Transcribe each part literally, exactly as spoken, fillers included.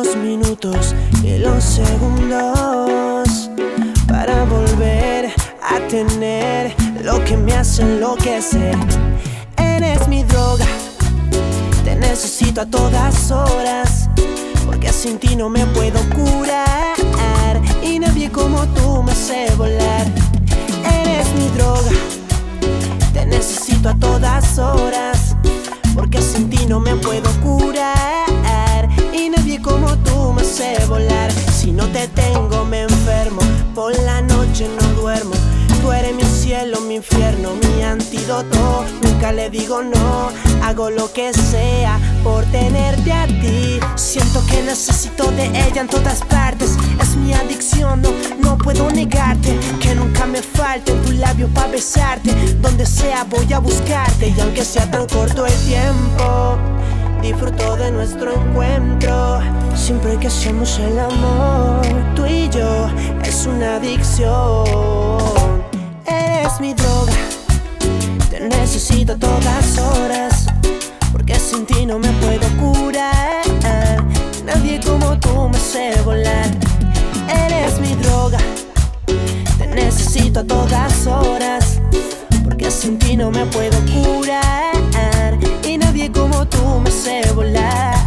los minutos y los segundos para volver a tener lo que me hace enloquecer. Eres mi droga, te necesito a todas horas, porque sin ti no me puedo curar y nadie como tú me hace volar. Eres mi droga, te necesito a todas horas, porque sin ti no me puedo curar y nadie como tú me hace volar. Si no te tengo me enfermo, por la noche no duermo. Tú eres mi cielo, mi infierno, mi antídoto. Nunca le digo no, hago lo que sea por tenerte a ti. Siento que necesito de ella en todas partes. Es mi adicción, no, no puedo negarte que nunca me falte tu labio para besarte. Donde sea voy a buscarte, y aunque sea tan corto el tiempo, disfruto de nuestro encuentro. Siempre que hacemos el amor, tú y yo, es una adicción. Eres mi droga, te necesito a todas horas, porque sin ti no me puedo curar. Nadie como tú me hace volar. Eres mi droga, te necesito a todas horas, porque sin ti no me puedo curar y nadie como tú me hace volar.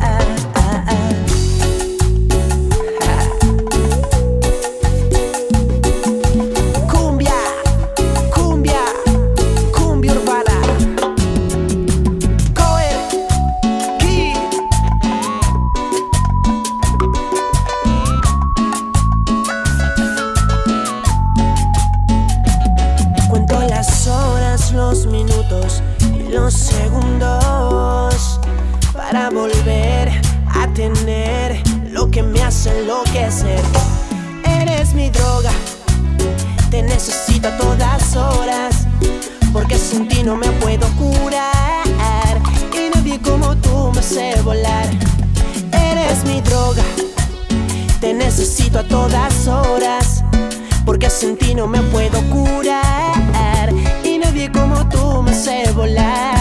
Los minutos y los segundos para volver a tener lo que me hace enloquecer. Eres mi droga, te necesito a todas horas, porque sin ti no me puedo curar y nadie como tú me hace volar. Eres mi droga, te necesito a todas horas, porque sin ti no me puedo curar y nadie como tú me hace volar.